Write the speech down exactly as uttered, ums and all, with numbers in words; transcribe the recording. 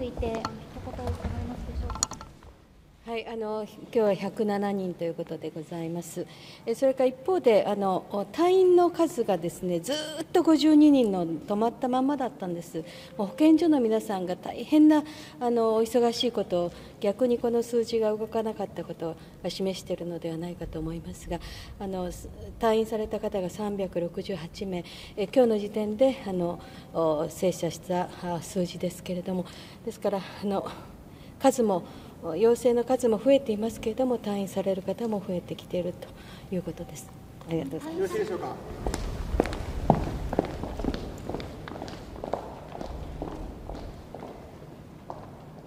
ついて、一言伺えますでしょうか。 はい、あの今日はひゃくななにんということでございます。それから一方で、あの隊員の数がですね、ずっとごじゅうににんの止まったままだったんです。もう保健所の皆さんが大変なあのお忙しいことを、逆にこの数字が動かなかったことを示しているのではないかと思いますが、あの退院された方がさんびゃくろくじゅうはちめい、え今日の時点であの精査した数字ですけれども、ですからあの数も陽性の数も増えていますけれども、退院される方も増えてきているということです。ありがとうございます。 よろしいでしょうか。